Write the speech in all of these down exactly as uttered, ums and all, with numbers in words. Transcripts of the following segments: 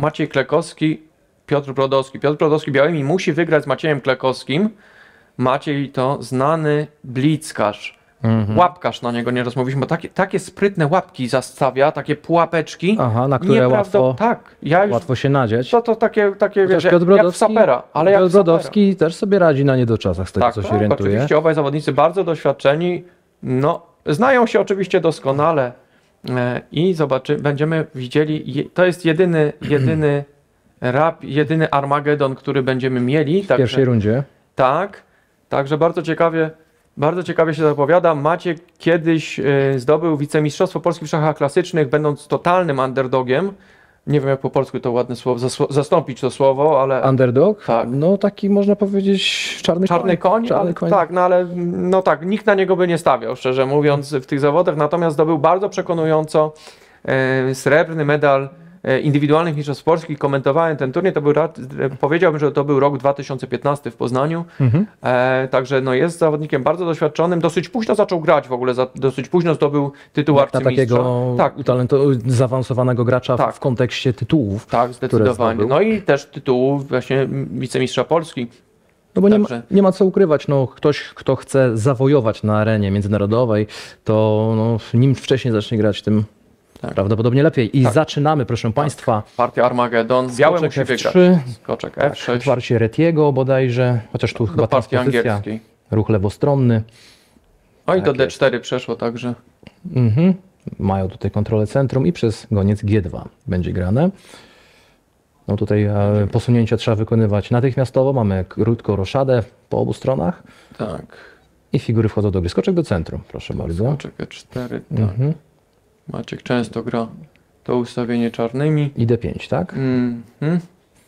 Maciej Klekowski, Piotr Brodowski. Piotr Brodowski białymi musi wygrać z Maciejem Klekowskim. Maciej to znany blickarz. Mhm. Łapkarz na niego nie rozmówiliśmy, bo takie, takie sprytne łapki zastawia, takie pułapeczki. Aha, na które łatwo, tak, ja już, łatwo się nadzieć. To, to takie, takie wiesz, Piotr Brodowski, jak w sapera. Ale Piotr jak Brodowski też sobie radzi na niedoczasach, z tego tak, co się tak, orientuje. Oczywiście obaj zawodnicy bardzo doświadczeni, no, znają się oczywiście doskonale e, i zobaczymy, będziemy widzieli, je, to jest jedyny, jedyny rap, jedyny Armagedon, który będziemy mieli. W także, pierwszej rundzie. Tak, także bardzo ciekawie, bardzo ciekawie się zapowiada. Maciek kiedyś y, zdobył wicemistrzostwo Polski w szachach klasycznych, będąc totalnym underdogiem. Nie wiem, jak po polsku to ładne słowo, zastąpić to słowo, ale... Underdog? Tak. No taki można powiedzieć czarny, czarny koń. koń, czarny ale, koń. Tak, no ale no tak, nikt na niego by nie stawiał, szczerze mówiąc, w tych zawodach. Natomiast zdobył bardzo przekonująco y, srebrny medal indywidualnych mistrzostw Polski. Komentowałem ten turniej, to był, powiedziałbym, że to był rok dwa tysiące piętnasty w Poznaniu. Mhm. E, także no jest zawodnikiem bardzo doświadczonym. Dosyć późno zaczął grać w ogóle, za, dosyć późno zdobył tytuł arcymistrza. takiego tak. utalentowanego, zaawansowanego gracza tak. w kontekście tytułów. Tak, zdecydowanie. No i też tytułu właśnie wicemistrza Polski. No bo nie ma, nie ma co ukrywać, no ktoś, kto chce zawojować na arenie międzynarodowej, to no, nim wcześniej zacznie grać, tym tak. prawdopodobnie lepiej. I tak. zaczynamy, proszę tak. Państwa. Partia Armagedon. Białe musi wygrać. Skoczek F sześć. Otwarcie Retiego bodajże, chociaż tu do chyba partii angielskiej. Ruch lewostronny. No i do D cztery przeszło także. Mhm. Mają tutaj kontrolę centrum i przez goniec G dwa będzie grane. No tutaj e, posunięcia trzeba wykonywać natychmiastowo. Mamy krótką roszadę po obu stronach. Tak. I figury wchodzą do gry. Skoczek do centrum, proszę bardzo. Skoczek E cztery, tak. Mhm. Maciek często gra to ustawienie czarnymi. I D pięć, tak? Mhm.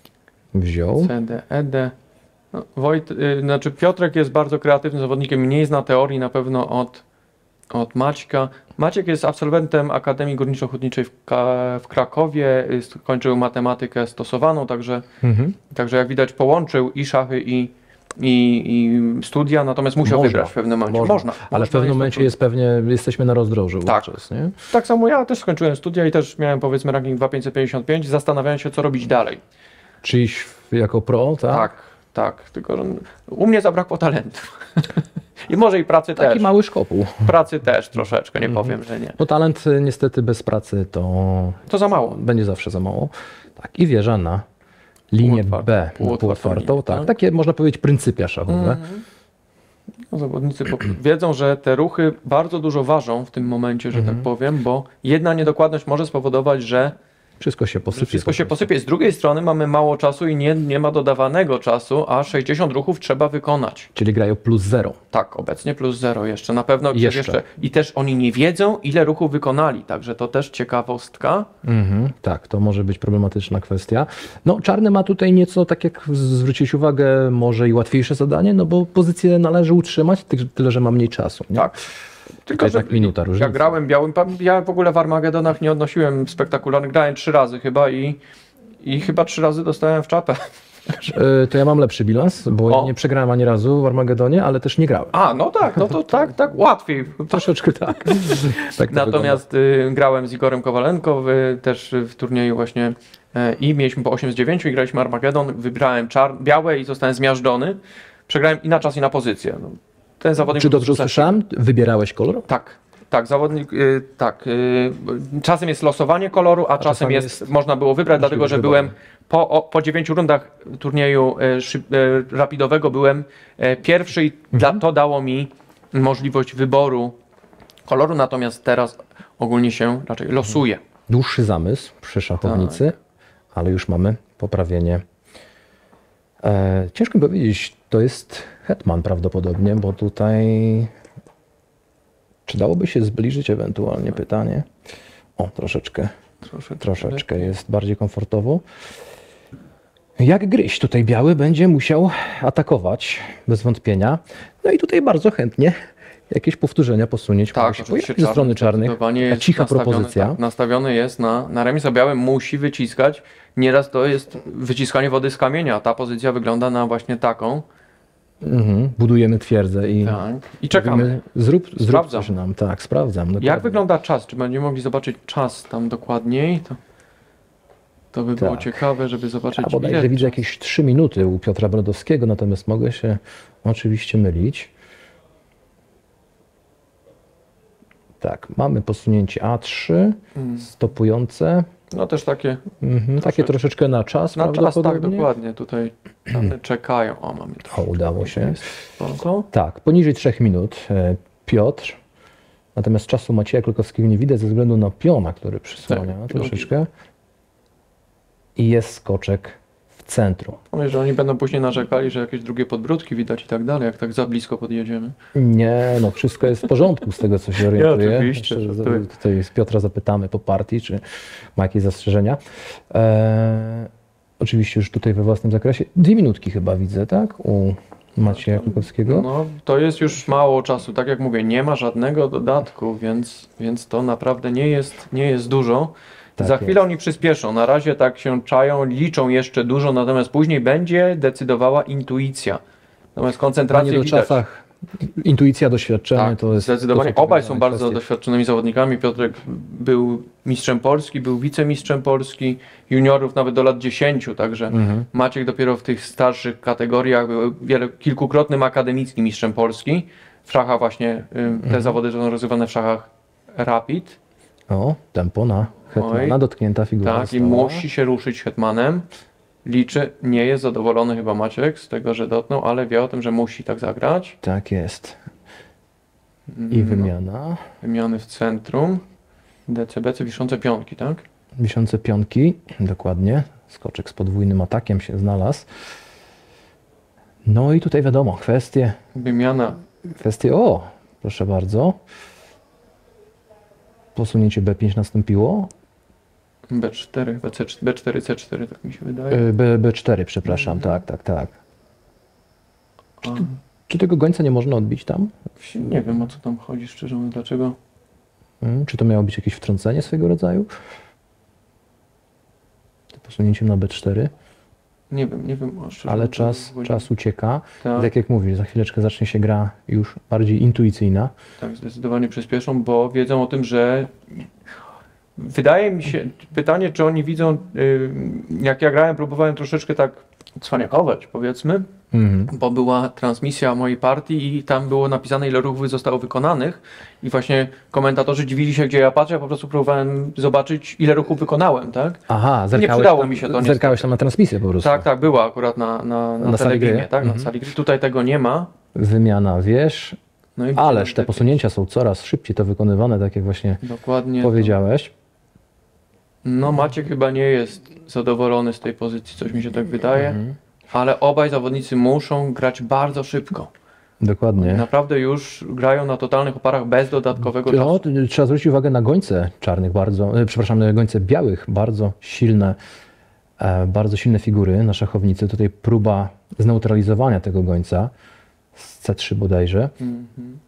Wziął. C D, E D. No, Wojt, yy, znaczy Piotrek jest bardzo kreatywnym zawodnikiem, mniej zna teorii na pewno od, od Maćka. Maciek jest absolwentem Akademii Górniczo-Hutniczej w, w Krakowie, skończył matematykę stosowaną, także, mhm. także jak widać połączył i szachy i, i, i studia, natomiast musiał można, wybrać w pewnym momencie. Można, można ale można, w pewnym momencie jest pewnie, jesteśmy na rozdrożu. Tak. Wówczas, nie? Tak samo ja też skończyłem studia i też miałem powiedzmy ranking dwa tysiące pięćset pięćdziesiąt pięć, zastanawiałem się co robić dalej. Czyli jako pro, tak? Tak, tak, tylko że u mnie zabrakło talentu. I może i pracy Taki też. Taki mały szkopuł. Pracy też troszeczkę, nie powiem, że nie. No talent niestety bez pracy to... To za mało. Będzie zawsze za mało. Tak, i wieża na linię B, półotwartą. Tak, tak, takie można powiedzieć pryncypia szachowe. Mm-hmm. No, zawodnicy wiedzą, że te ruchy bardzo dużo ważą w tym momencie, że mm-hmm. tak powiem, bo jedna niedokładność może spowodować, że Wszystko się posypie. Wszystko się posypie. Z drugiej strony mamy mało czasu i nie, nie ma dodawanego czasu, a sześćdziesiąt ruchów trzeba wykonać. Czyli grają plus zero. Tak, obecnie plus zero jeszcze. Na pewno jeszcze. jeszcze. I też oni nie wiedzą, ile ruchów wykonali, także to też ciekawostka. Mhm, tak, to może być problematyczna kwestia. No, czarny ma tutaj nieco, tak jak zwrócić uwagę, może i łatwiejsze zadanie, no bo pozycję należy utrzymać, tyle że ma mniej czasu. Nie? Tak. Tylko, że tak minuta różnicy. Ja grałem białym, ja w ogóle w Armagedonach nie odnosiłem spektakularnych, grałem trzy razy chyba i, i chyba trzy razy dostałem w czapę. Yy, to ja mam lepszy bilans, bo o. nie przegrałem ani razu w Armagedonie, ale też nie grałem. A, no tak, no to tak, tak, łatwiej. Troszeczkę tak. tak Natomiast y, grałem z Igorem Kowalenko y, też w turnieju właśnie y, i mieliśmy po osiem z dziewięciu i graliśmy Armagedon, wybrałem czar- białe i zostałem zmiażdżony. Przegrałem i na czas i na pozycję. No. Ten zawodnik. Czy dobrze usłyszałem? Wybierałeś kolor? Tak, tak, zawodnik, yy, tak. Yy, czasem jest losowanie koloru, a, a czasem jest, jest, można było wybrać, dlatego że byłem po, o, po dziewięciu rundach turnieju yy, szyb, yy, rapidowego byłem yy, pierwszy i mhm. dla, to dało mi możliwość wyboru koloru, natomiast teraz ogólnie się raczej losuje. Dłuższy zamysł przy szachownicy, tak. ale już mamy poprawienie. E, ciężko mi powiedzieć, to jest hetman prawdopodobnie, bo tutaj czy dałoby się zbliżyć ewentualnie pytanie? O, troszeczkę, troszeczkę, troszeczkę jest bardziej komfortowo. Jak gryźć? Tutaj biały będzie musiał atakować bez wątpienia. No i tutaj bardzo chętnie jakieś powtórzenia posunięć. Tak, oczywiście ze strony czarnych. Ta cicha propozycja. Tak, nastawiony jest na, na remis, a biały musi wyciskać. Nieraz to jest wyciskanie wody z kamienia. Ta pozycja wygląda na właśnie taką. Mhm. Budujemy twierdzę i, tak. I czekamy. Mówimy, zrób, zrób coś nam. Tak, sprawdzam. Dokładnie. Jak wygląda czas? Czy będziemy mogli zobaczyć czas tam dokładniej? To... To by było Tak. ciekawe, żeby zobaczyć, A bodajże ile widzę jakieś trzy minuty u Piotra Brodowskiego, natomiast mogę się oczywiście mylić. Tak, mamy posunięcie A trzy, Mm. stopujące. No też takie Mhm, takie troszeczkę na czas na czas, tak prawdopodobnie. dokładnie. Tutaj dane czekają. O, mamy to. O, udało się. Jest spoko. Tak, poniżej trzech minut e, Piotr. Natomiast czasu Macieja Klokowskiego nie widać ze względu na piona, który przysłania Tak, troszeczkę. I jest skoczek w centrum. Mówię, że oni będą później narzekali, że jakieś drugie podbródki widać i tak dalej, jak tak za blisko podjedziemy. Nie, no wszystko jest w porządku z tego, co się orientuję. oczywiście, Jeszcze że z- ty- Tutaj z Piotra zapytamy po partii, czy ma jakieś zastrzeżenia. E, oczywiście już tutaj we własnym zakresie. Dwie minutki chyba widzę, tak? U Macieja Klokowskiego. No, to jest już mało czasu. Tak jak mówię, nie ma żadnego dodatku, więc, więc to naprawdę nie jest, nie jest dużo. Tak Za jest. chwilę oni przyspieszą. Na razie tak się czają, liczą jeszcze dużo, natomiast później będzie decydowała intuicja. Natomiast W koncentrację widać. czasach intuicja, doświadczenie Tak, to jest... zdecydowanie. to są Obaj są powiedziane bardzo kwestie. doświadczonymi zawodnikami. Piotrek był mistrzem Polski, był wicemistrzem Polski, juniorów nawet do lat dziesięciu, także Mhm. Maciek dopiero w tych starszych kategoriach był wiele, kilkukrotnym akademickim mistrzem Polski. W szachach właśnie, y, te Mhm. zawody są rozgrywane w szachach rapid. O, tempo na hetmana, Oj. dotknięta figura Tak, i została. musi się ruszyć hetmanem. Liczy, nie jest zadowolony chyba Maciek z tego, że dotknął, ale wie o tym, że musi tak zagrać. Tak jest. I No, wymiana. wymiany w centrum. D C B C wiszące pionki, tak? Wiszące pionki, dokładnie. Skoczek z podwójnym atakiem się znalazł. No i tutaj wiadomo, kwestie, Wymiana kwestie, o, proszę bardzo. Posunięcie B pięć nastąpiło. B cztery, B C cztery, B cztery, C cztery, tak mi się wydaje. Y, B, B4, przepraszam, Mhm. tak, tak, tak. A, Czy tego gońca nie można odbić tam? nie wiem, o co tam chodzi, szczerze mówiąc, dlaczego. Mm, Czy to miało być jakieś wtrącenie swego rodzaju? Posunięciem na B cztery, Nie wiem, nie wiem. o, szczerze ale mówiąc, czas, o co chodzi. czas ucieka. Tak, Tak jak mówisz, za chwileczkę zacznie się gra już bardziej intuicyjna. tak, zdecydowanie przyspieszą, bo wiedzą o tym, że wydaje mi się, pytanie, czy oni widzą, y, jak ja grałem, próbowałem troszeczkę tak cwaniakować, powiedzmy, Mhm. bo była transmisja mojej partii i tam było napisane, ile ruchów zostało wykonanych i właśnie komentatorzy dziwili się, gdzie ja patrzę, ja po prostu próbowałem zobaczyć, ile ruchów wykonałem, tak? Aha, zerkałeś, przydało tam, mi się to zerkałeś niestety. tam na transmisję po prostu. Tak, tak, była akurat na, na, na, Na sali telewinie, gry? tak, Mhm. na sali gry. Tutaj tego nie ma. Wymiana wież, No i ależ te posunięcia są coraz szybciej to wykonywane, tak jak właśnie Dokładnie. powiedziałeś. No Maciek chyba nie jest zadowolony z tej pozycji, coś mi się tak wydaje, Mhm. ale obaj zawodnicy muszą grać bardzo szybko. Dokładnie. Naprawdę już grają na totalnych oparach bez dodatkowego No, czasu. t- trzeba zwrócić uwagę na gońce czarnych bardzo, e, przepraszam, na gońce białych, bardzo silne, e, bardzo silne figury na szachownicy. Tutaj próba zneutralizowania tego gońca z C trzy bodajże. Mhm.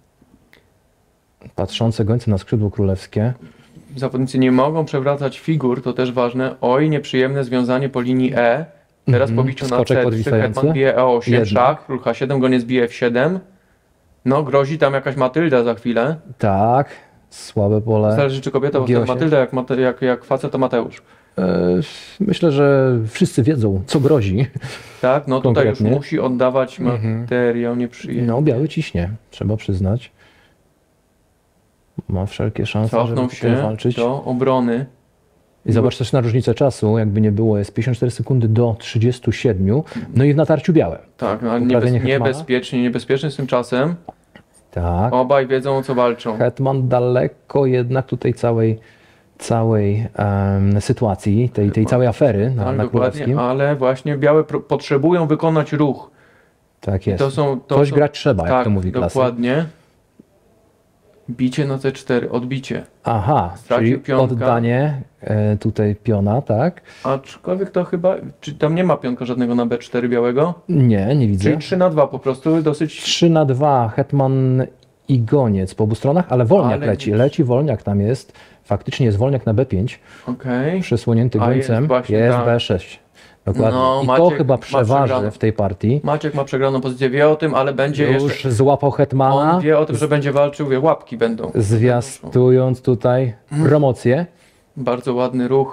Patrzące gońce na skrzydło królewskie. Zawodnicy nie mogą przewracać figur, to też ważne. Oj, nieprzyjemne związanie po linii E. Teraz Mhm. po biciu na Skoczek C trzy, podwisający. hetman bije E osiem, Jednak. szach, król H siedem, goniec bije F siedem. No, grozi tam jakaś Matylda za chwilę. Tak, słabe pole. Zależy czy kobieta, bo G osiem. wtedy Matylda, jak, Mate, jak, jak facet to Mateusz. E, myślę, że wszyscy wiedzą, co grozi. Tak, no tutaj już Konkretnie. musi oddawać Mhm. materiał nieprzyjemny. No, biały ciśnie, trzeba przyznać. Ma wszelkie szanse, żeby Cofnął tutaj się walczyć. do obrony. I zobacz też na różnicę czasu, jakby nie było, jest pięćdziesiąt cztery sekundy do trzydziestu siedmiu, no i w natarciu białe. Tak, no, ale Poprawienie niebez, hetmana? niebezpiecznie, niebezpiecznie z tym czasem. Tak. Obaj wiedzą, o co walczą. Hetman daleko jednak tutaj całej, całej em, sytuacji, tej, tej całej afery na, Tak, na dokładnie, królewskim. ale właśnie białe pro- potrzebują wykonać ruch. Tak I jest. to są, to Coś są, grać trzeba, jak tak, to mówi klasa. dokładnie. Bicie na C cztery, odbicie. Aha, Stracił czyli pionka. oddanie e, tutaj piona, tak? Aczkolwiek to chyba, czy tam nie ma pionka żadnego na B cztery białego? Nie, nie widzę. Czyli trzy na dwa po prostu, dosyć... trzy na dwa, hetman i goniec po obu stronach, ale wolniak Ale leci. nic. Leci wolniak tam jest. Faktycznie jest wolniak na B pięć, Okej. przysłonięty A gońcem. jest właśnie Jest tak. B sześć. Dokładnie. No, I to Maciek chyba ma przeważy przegraną. w tej partii. Maciek ma przegraną pozycję, wie o tym, ale będzie Już jeszcze... złapał hetmana, On wie o tym, że będzie walczył, wie, łapki będą. zwiastując tutaj Mm. promocję. Bardzo ładny ruch.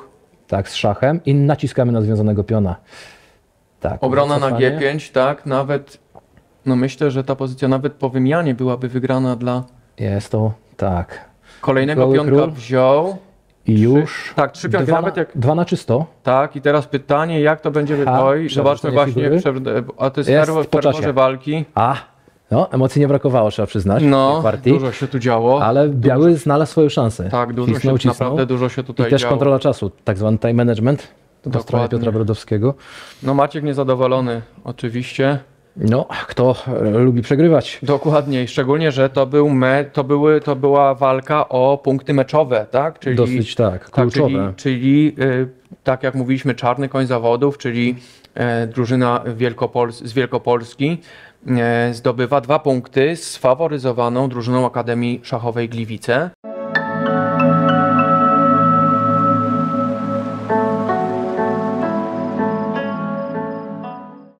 Tak, z szachem i naciskamy na związanego piona. Tak, Obrona na wycofanie. G pięć, tak, nawet, no myślę, że ta pozycja nawet po wymianie byłaby wygrana dla Jest to, tak. kolejnego Goły pionka król. wziął. I już Tak, trzy pionki, dwa, nawet jak, dwa na czysto. tak, i teraz pytanie, jak to będzie, Ha, oj, zobaczmy przewrócenie właśnie, figury. prze- a to jest, Jest ferwo- po czasie. ferworze walki, A, no, emocji nie brakowało, trzeba przyznać. w no, tej partii, dużo się tu działo, ale biały znalazł swoją szansę. tak, dużo Cisnął, się, cisnął. naprawdę dużo się tutaj I też działo. kontrola czasu, tak zwany time management po stronie Dokładnie. Piotra Brodowskiego. No Maciek niezadowolony, oczywiście. No, kto e, lubi przegrywać? Dokładnie, i szczególnie, że to, był me, to, były, to była walka o punkty meczowe, tak? Czyli, Dosyć tak, tak, kluczowe. czyli, czyli y, tak jak mówiliśmy, czarny koń zawodów, czyli e, drużyna Wielkopols z Wielkopolski e, zdobywa dwa punkty z faworyzowaną drużyną Akademii Szachowej Gliwice.